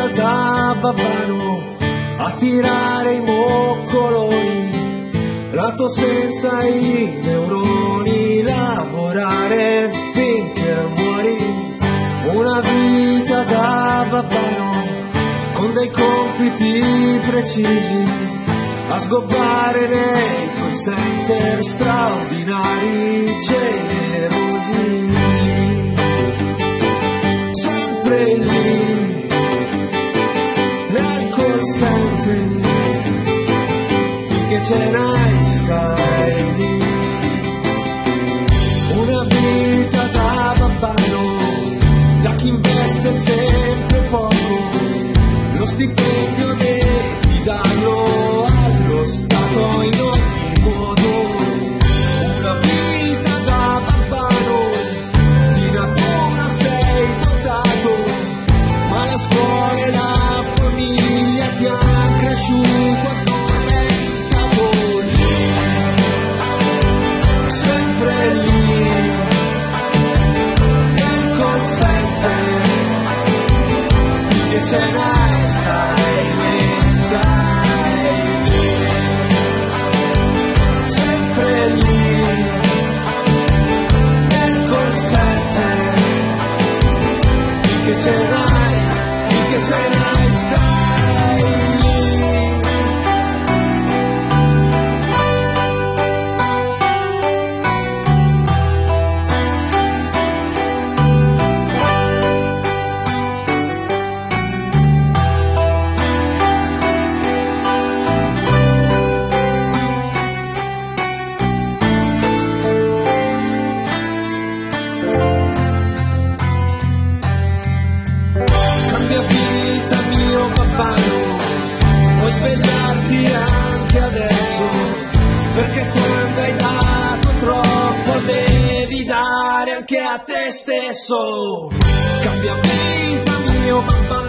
vita da babbano a tirare i moccoloni, lato senza i neuroni, lavorare finché muori. Una vita da babbano con dei compiti precisi, a sgobbare nei call center straordinari, generosi, sempre lì nel call center, finché ce n'hai stai lì. Una vita da babbano, da chi investe sempre poco, lo stipendio devi darlo allo Stato in ogni modo. Una vita da babbano, di natura sei dotato, ma la scuola e la famiglia ti hanno cresciuto addormentato lì, sempre lì nel call center, che ce n'hai stai lì, sempre lì nel call center, che ce n'hai stai lì. Puoi svegliarti anche adesso, perché quando hai dato troppo devi dare anche a te stesso. Cambia vita mio papà,